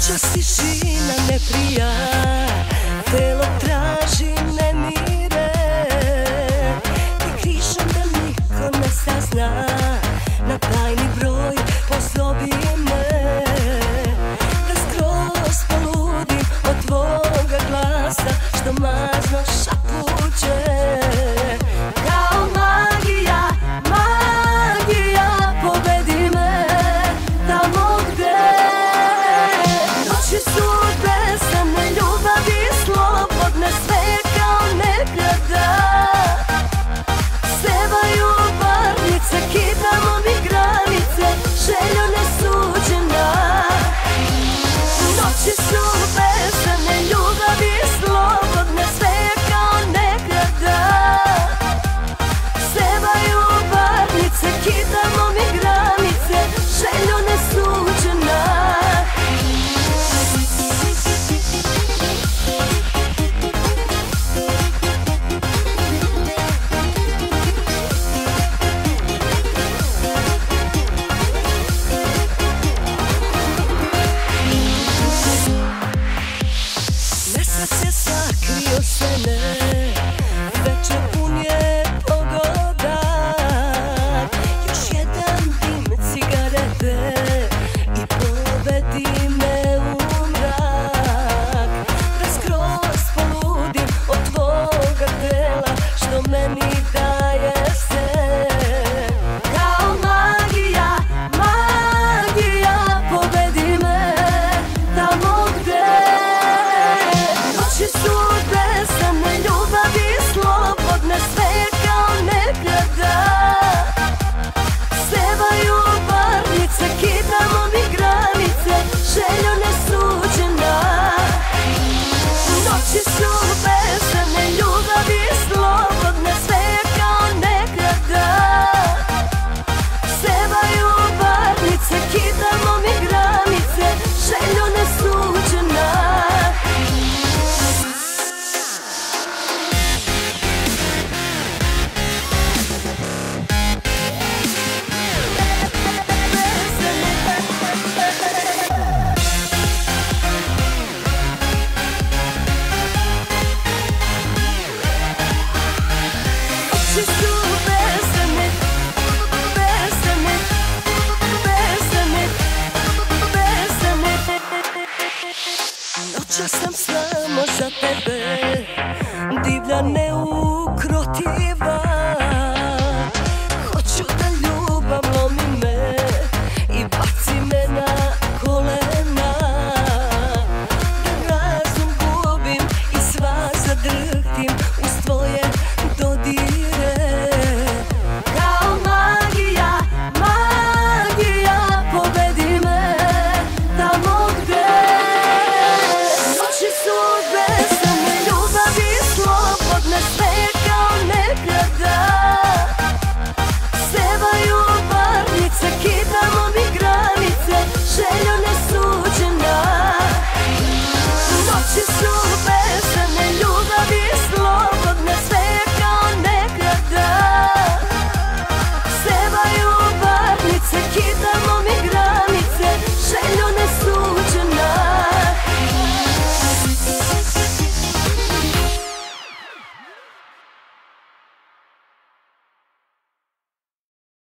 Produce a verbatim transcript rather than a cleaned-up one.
Noćas tišina ne prija, telo traži nemire. Ti krišom da niko ne sazna, na tajni broj pozovi me. Da skroz poludim od tvoga glasa, što mazno šapuće. Kao magija, magija, povedi me tamo gde noći su besane ljubavi, slobodne sve kao nekada. Sevaju varnice, kidamo mi granice, željo nesuđena. Noći su besane ljubavi, slobodne sve kao nekada. Sevaju varnice, kidamo mi granice, željo nesuđena. Mesec je sakrio sene, večer pun je pogoda. Još jedan dim cigarete i povedi me u mrak. Da skroz poludim od tvoga tela, što meni daje se. Kao magija, magija, povedi me tamo gde noći su besane ljubavi, slobodne sve kao nekada. Sevaju varnice, kidamo mi granice, željo nesuđena. Noći su besane ljubavi, slobodne sve kao nekada. Sevaju varnice, kidamo mi granice, željo nesuđena. Just